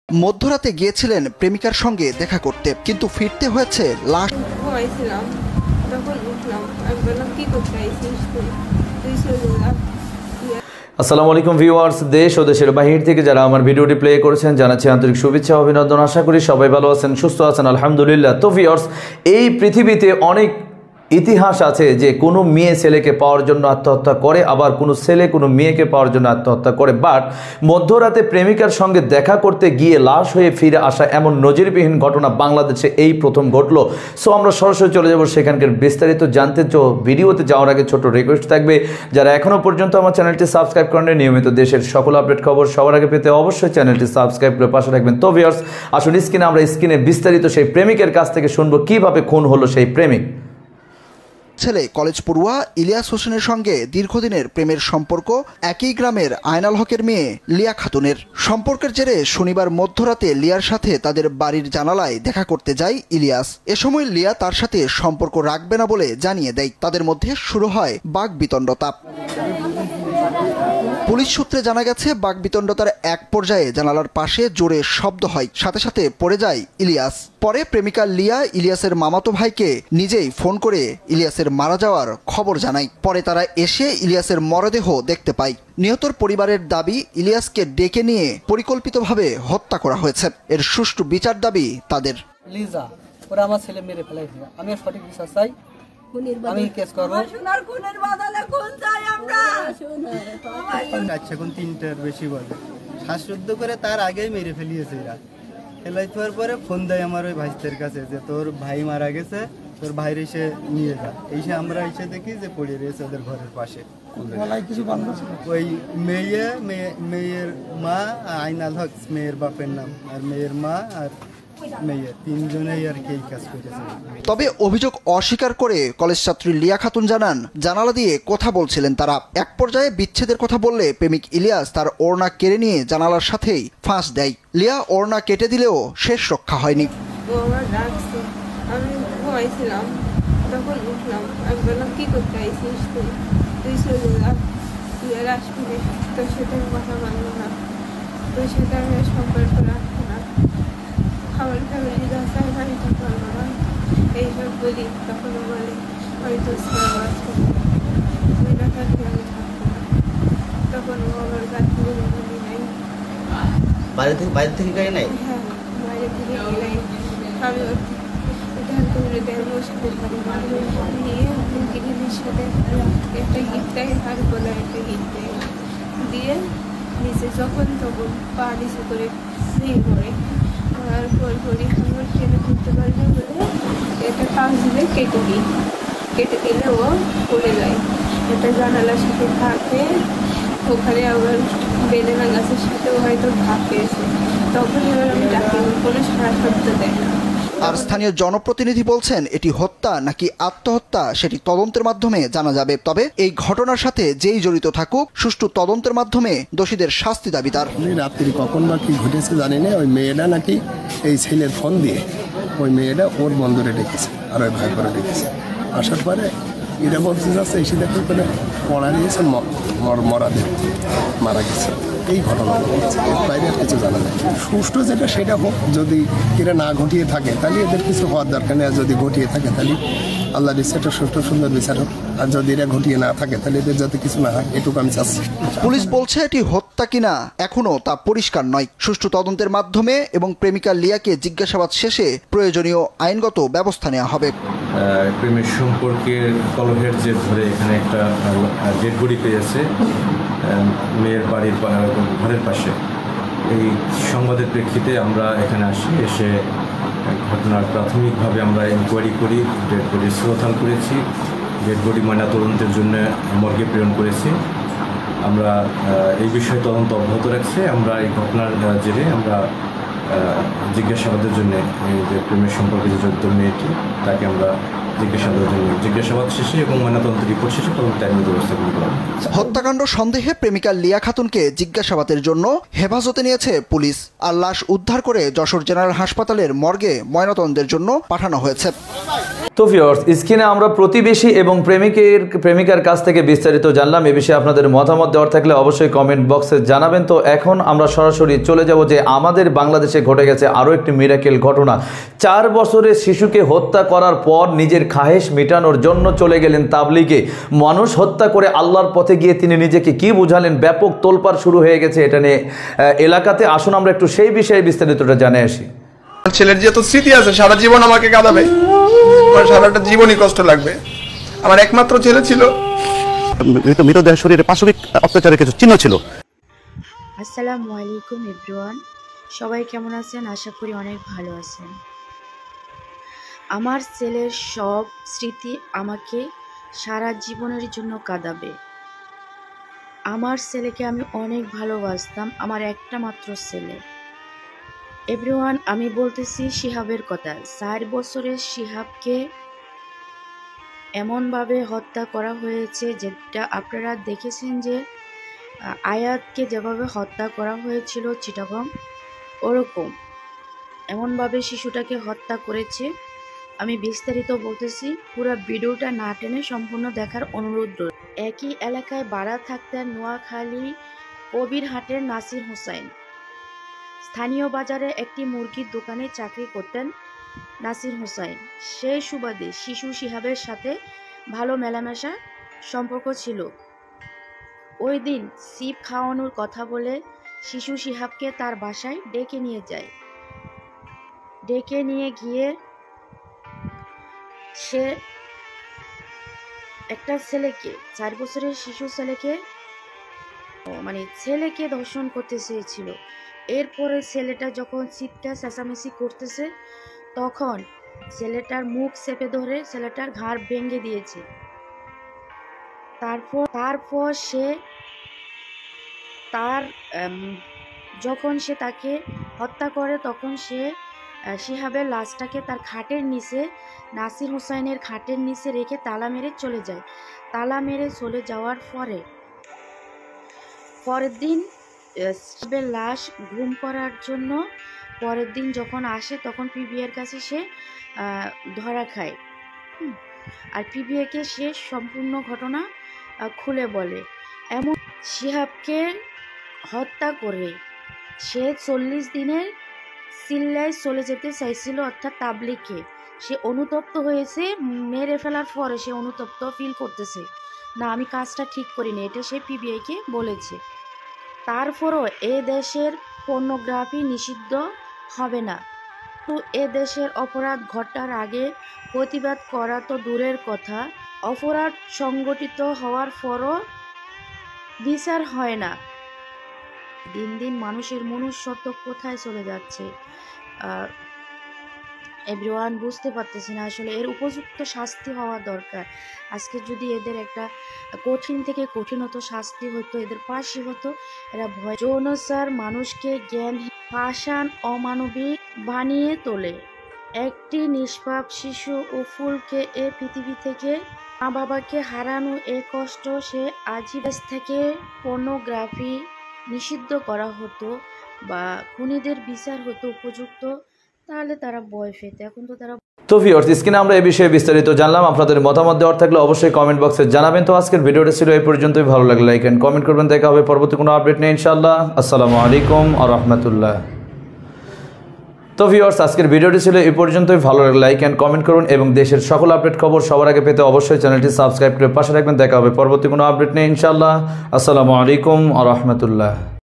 মধ্যরাতে গিয়েছিলেন প্রেমিকার সঙ্গে দেখা করতে, কিন্তু ফিরতে হয়েছে লাশ। ঘুমাইছিলাম, তখন উঠলাম, আমি বললাম কি করতে আইছিস তুই চলে যা। আসসালামু আলাইকুম ভিউয়ার্স, দেশ ও দেশের বাহির থেকে যারা আমার ভিডিওটি প্লে করেছেন জানাচ্ছি আন্তরিক শুভেচ্ছা অভিনন্দন। আশা করি সবাই ভালো আছেন, সুস্থ আছেন, আলহামদুলিল্লাহ। তো ভিউয়ার্স, এই পৃথিবীতে অনেক ইতিহাস আছে যে কোনো মেয়ে ছেলেকে পাওয়ার জন্য আত্মহত্যা করে, আবার কোনো ছেলে কোনো মেয়েকে পাওয়ার জন্য আত্মহত্যা করে। বাট মধ্যরাতে প্রেমিকার সঙ্গে দেখা করতে গিয়ে লাশ হয়ে ফিরে আসা এমন নজিরবিহীন ঘটনা বাংলাদেশে এই প্রথম ঘটলো। সো আমরা সরাসরি চলে যাব সেখানকার বিস্তারিত জানতে। ভিডিওতে যাওয়ার আগে ছোট রিকোয়েস্ট থাকবে, যারা এখনও পর্যন্ত আমার চ্যানেলটি সাবস্ক্রাইব করেন নিয়মিত দেশের সকল আপডেট খবর সবার আগে পেতে অবশ্যই চ্যানেলটি সাবস্ক্রাইব করে পাশে রাখবেন। তো ভিউয়ার্স, আসুন স্ক্রিনে বিস্তারিত সেই প্রেমিকের কাছ থেকে শুনবো কিভাবে খুন হলো সেই প্রেমিক। ছেলে কলেজ পড়ুয়া ইলিয়াস হোসেনের সঙ্গে দীর্ঘদিনের প্রেমের সম্পর্ক। একই গ্রামের আয়নাল হকের মেয়ে লিয়া খাতুনের। সম্পর্কের জেরে শনিবার মধ্যরাতে লিয়ার সাথে তাদের বাড়ির জানালায় দেখা করতে যায় ইলিয়াস। এ সময় লিয়া তার সাথে সম্পর্ক রাখবে না বলে জানিয়ে দেয়। তাদের মধ্যে শুরু হয় বাকবিতণ্ডতা। পুলিশ সূত্রে জানা গেছে, বাকবিতণ্ডতার এক পর্যায়ে জানালার পাশে জোরে শব্দ হয়, সাথে সাথে পড়ে যায় ইলিয়াস। পরে প্রেমিকা লিয়া ইলিয়াসের মামাতো ভাইকে নিজেই ফোন করে ইলিয়াসের মারা যাওয়ার খবর জানায়। পরে তারা এসে ইলিয়াসের মরদেহ দেখতে পায়। নিহতর পরিবারের দাবি, ইলিয়াসকে ডেকে নিয়ে পরিকল্পিতভাবে হত্যা করা হয়েছে। এর সুষ্ঠু বিচার দাবি তাদের। লিজা, ওরা আমার ছেলে মেরে ফেলাইছে, আমি সঠিক বিচার চাই, আমি কেস করবো। এখন 3টার বেশি বাজে, শ্বাসরুদ্ধ করে তার আগেই মেরে ফেলিয়েছে এরা। ফেলাই থাকার পরে ফোন দেয় আমার ওই ভাইদের কাছে যে তোর ভাই মারা গেছে, তোর ভাইয়ের এসে নিয়ে যা। এসে আমরা এসে দেখি যে পড়ে রয়েছে ওদের ঘরের পাশে। ওই মেয়ের মা আইনাল হক, মেয়ের বাপের নাম, আর মেয়ের মা আর মেয়ে, তিনজনেই আর কি এই কাজ করেছে। তবে অভিযোগ অস্বীকার করে কলেজ ছাত্রী লিয়া খাতুন জানান, জানালা দিয়ে কথা বলছিলেন তারা। এক পর্যায়ে বিচ্ছেদের কথা বললে প্রেমিক ইলিয়াস তার ওড়না কেড়ে নিয়ে জানালার সাথেই ফাঁস দেয়। লিয়া ওড়না কেটে দিলেও শেষ রক্ষা হয়নি। ও আমার ডাকছে, আমি ঘুমাইছিলাম, তখন উঠলাম, আমি বললাম কি করতে আইছিস তুই চলে যা, তুই আর আসবি না, তোর সাথে আমি কথা মানবো না, তোর সাথে আমি আর সম্পর্ক রাখবো না, আমার ফ্যামিলি যাচ্ছে আমি বাড়িতে পারবো না, এইসব বলি। তখন বলে আমি তোর ছেলে আসবো, তুই না থাকলে আমি থাকবো না। তখন ও আমার গাছ থেকে বলি নাই, বাইরে থেকে গাড়ি নাই। হ্যাঁ, বাইরে থেকে গেলাই আমি ধান করে দেয় বসতে পারি নিয়ে গিরিনের সাথে একটা গিট দেয়, আর বলে একটা গিট দেয় দিয়ে নিচে যখন তখন পা নিচে করে নিয়ে পড়ে। তারপর করি আমার ট্রেনে ঘুরতে পারবে বলে এটা কাজ দিলে কেটে দিলে ও পড়ে যায়। এটা জানালার সাথে থাকে, ওখানে আবার বেদেনা গাছের সাথেও হয়তো ভাগ পেয়েছে। তখন এবার আমি ডাকি, কোনো সারা শব্দ দেয় না। আর স্থানীয় জনপ্রতিনিধি বলছেন, এটি হত্যা নাকি আত্মহত্যা সেটি তদন্তের মাধ্যমে জানা যাবে। তবে এই ঘটনার সাথে যেই জড়িত থাকুক, সুষ্ঠু তদন্তের মাধ্যমে দোষীদের শাস্তি দাবি তার। রাত্রি কখন বা কি ঘটেছে জানি না, ওই মেয়েটা নাকি এই ছেলের ফোন দিয়ে ওই মেয়েটা ওর বন্ধুরে ডেকেছে আর ওই ভাই করে ডেকেছে। আসার পরে এরা বলতে যাচ্ছে এসে দেখতে পেলে পড়া দিয়েছে, মরা দেব মারা গেছে। এই ঘটনা এর বাইরে আর কিছু জানা নেই। সুষ্ঠু যেটা সেটা হোক, যদি এরা না ঘটিয়ে থাকে তাহলে এদের কিছু হওয়ার দরকার নেই, আর যদি ঘটিয়ে থাকে তাহলে আল্লাহর ইচ্ছাটা সুষ্ঠু সুন্দর বিচার হোক। আর যদি এরা ঘটিয়ে না থাকে তাহলে এদের যাতে কিছু না হয় এটুকু আমি চাচ্ছি। পুলিশ বলছে এটি হত্যা কিনা এখনো তা পরিষ্কার নয়। সুষ্ঠু তদন্তের মাধ্যমে এবং প্রেমিকা লিয়াকে জিজ্ঞাসাবাদ শেষে প্রয়োজনীয় আইনগত ব্যবস্থা নেওয়া হবে। প্রেমের সম্পর্কের কলহের জের ধরে এখানে একটা ডেড বডি পেয়েছে মেয়ের বাড়ির ঘরের পাশে। এই সংবাদের প্রেক্ষিতে আমরা এখানে আসি, এসে ঘটনার প্রাথমিকভাবে আমরা ইনকোয়ারি করি, ডেড বডি শ্রোতাল করেছি, ডেড বডি ময়নাতদন্তের জন্য মর্গে প্রেরণ করেছি। আমরা এই বিষয়ে তদন্ত অব্যাহত রাখছি। আমরা এই ঘটনার জেরে আমরা জিজ্ঞাসাবাদের জন্য এই যে প্রেমের সম্পর্কে যে জড়িত মেয়েটি তাকে আমরা জিজ্ঞাসাবাদ শেষে এবং ময়নাতদন্ত রিপোর্ট শেষে তদন্তের আইনি ব্যবস্থাগুলো করা হবে। হত্যাকাণ্ড সন্দেহে প্রেমিকা লিয়া খাতুনকে জিজ্ঞাসাবাদের জন্য হেফাজতে নিয়েছে পুলিশ। আর লাশ উদ্ধার করে যশোর জেনারেল হাসপাতালের মর্গে ময়নাতদন্তের জন্য পাঠানো হয়েছে। তো ভিউয়ার্স, স্ক্রিনে আমরা প্রতিবেশী এবং প্রেমিকার কাছ থেকে বিস্তারিত জানলাম। এ বিষয়ে আপনাদের মতামত দেওয়ার থাকলে অবশ্যই কমেন্ট বক্সে জানাবেন। তো এখন আমরা সরাসরি চলে যাব যে আমাদের বাংলাদেশে ঘটে গেছে আরও একটি মিরাকেল ঘটনা। 4 বছরের শিশুকে হত্যা করার পর নিজের খাহেশ মেটানোর জন্য চলে গেলেন তাবলিগে। মানুষ হত্যা করে আল্লাহর পথে গিয়ে তিনি নিজেকে কি বুঝালেন, ব্যাপক তোলপাড় শুরু হয়ে গেছে এটা নিয়ে এলাকাতে। আসুন আমরা একটু সেই বিষয়ে বিস্তারিতটা জানে আসি। ছেলের যে তো স্মৃতি আছে, সারা জীবন আমাকে কাঁদাবে, আমার সারাটা জীবনই কষ্ট লাগবে। আমার একমাত্র ছেলে ছিল, মৃতদেহ শরীরে পাশবিক অত্যাচারের কিছু চিহ্ন ছিল। আসসালামু আলাইকুম এভরিওয়ান, সবাই কেমন আছেন? আশা করি অনেক ভালো আছেন। আমার ছেলের সব স্মৃতি আমাকে সারা জীবনের জন্য কাঁদাবে। আমার ছেলেকে আমি অনেক ভালোবাসতাম, আমার একটা মাত্র ছেলে। এভরিওয়ান, আমি বলতেছি শিহাবের কথা। 4 বছরের শিহাবকে এমনভাবে হত্যা করা হয়েছে যেটা আপনারা দেখেছেন, যে আয়াতকে যেভাবে হত্যা করা হয়েছিল চিটাগং, ওরকম এমনভাবে শিশুটাকে হত্যা করেছে। আমি বিস্তারিত বলতেছি, পুরো ভিডিওটা না টেনে সম্পূর্ণ দেখার অনুরোধ রইল। একই এলাকায় ভাড়া থাকতেন নোয়াখালী কবিরহাটের নাসির হোসাইন। স্থানীয় বাজারে একটি মুরগির দোকানে চাকরি করতেন নাসির হোসাইন। সেই সুবাদে শিশু শিহাবের সাথে ভালো মেলামেশা সম্পর্ক ছিল। ওই দিন সিপ খাওয়ানোর কথা বলে শিশু শিহাবকে তার বাসায় ডেকে নিয়ে যায়। ডেকে নিয়ে গিয়ে সে একটা ছেলেকে, 4 বছরের শিশু ছেলেকে ধর্ষণ করতে চেয়েছিল। এরপরে ছেলেটা যখন চিৎকার চেঁচামেচি করতেছে, তখন ছেলেটার মুখ চেপে ধরে ছেলেটার ঘাড় ভেঙে দিয়েছে। তারপর সে যখন সে তাকে হত্যা করে, তখন সে শিহাবের লাশটাকে তার খাটের নিচে, নাসির হোসাইনের খাটের নিচে রেখে তালা মেরে চলে যায়। তালা মেরে চলে যাওয়ার পরের দিন শিহাবের লাশ গুম করার জন্য পরের দিন যখন আসে, তখন পিবিআইয়ের কাছে সে ধরা খায়। আর পিবিআইকে সে সম্পূর্ণ ঘটনা খুলে বলে। এমন শিহাবকে হত্যা করে সে 40 দিনের সিল্লায় চলে যেতে চাইছিল, অর্থাৎ তাবলিগে। সে অনুতপ্ত হয়েছে, মেরে ফেলার পরে সে অনুতপ্ত ফিল করতেছে, না আমি কাজটা ঠিক করিনি, এটা সে পিবিআইকে বলেছে। তারপরও এ দেশের পর্নোগ্রাফি নিষিদ্ধ হবে না। তো এ দেশের অপরাধ ঘটার আগে প্রতিবাদ করা তো দূরের কথা, অপরাধ সংগঠিত হওয়ার পরও বিচার হয় না। দিন দিন মানুষের মনুষ্যত্ব কোথায় চলে যাচ্ছে এভরিওয়ান, বুঝতে পারতেছি না। আসলে এর উপযুক্ত শাস্তি হওয়া দরকার। আজকে যদি এদের একটা কঠিন থেকে কঠিনত শাস্তি হতো, এদের ফাঁসি হতো, এরা ভয়। যৌনাচার মানুষকে জ্ঞান পাষাণ অমানবিক বানিয়ে তোলে। একটি নিষ্পাপ শিশু ও ফুলকে এ পৃথিবী থেকে মা বাবাকে হারানো, এ কষ্ট সে আজীবন থেকে পর্নোগ্রাফি নিষিদ্ধ করা হতো বা খুনিদের বিচার হতো উপযুক্ত, তাহলে তারা ভয় পেত। এখন তো তারা। তো ভিউয়ার্স, স্ক্রিনে আমরা এই বিষয়ে বিস্তারিত জানলাম। আপনাদের মতামত দেওয়ার থাকলে অবশ্যই কমেন্ট বক্সে জানাবেন। তো আজকের ভিডিওটা ছিল এই পর্যন্তই। ভালো লাগলে লাইক এন্ড কমেন্ট করবেন। দেখা হবে পরবর্তী কোনো আপডেট নিয়ে ইনশাআল্লাহ। আসসালামু আলাইকুম ওয়া রাহমাতুল্লাহ। তো ভিউয়ার্স, আজকের ভিডিওটি ছিল এই পর্যন্তই। ভালো লাগলে লাইক এন্ড কমেন্ট করুন এবং দেশের সকল আপডেট খবর সবার আগে পেতে অবশ্যই চ্যানেলটি সাবস্ক্রাইব করে পাশে রাখবেন। দেখা হবে পরবর্তী কোনো আপডেট নিয়ে ইনশাআল্লাহ। আসসালামু আলাইকুম ওয়া রাহমাতুল্লাহ।